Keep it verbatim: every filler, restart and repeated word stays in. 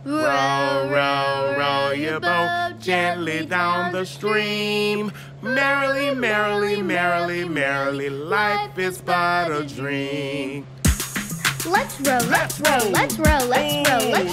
Row, row, row your boat gently down the stream. Merrily, merrily, merrily, merrily, life is but a dream. Let's row, let's row, let's row, let's row, let's